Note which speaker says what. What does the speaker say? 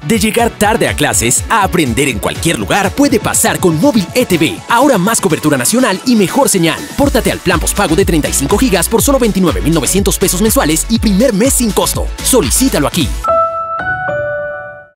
Speaker 1: De llegar tarde a clases a aprender en cualquier lugar puede pasar con Móvil ETV. Ahora más cobertura nacional y mejor señal. Pórtate al plan postpago de 35 GB por solo 29.900 pesos mensuales y primer mes sin costo. Solicítalo aquí.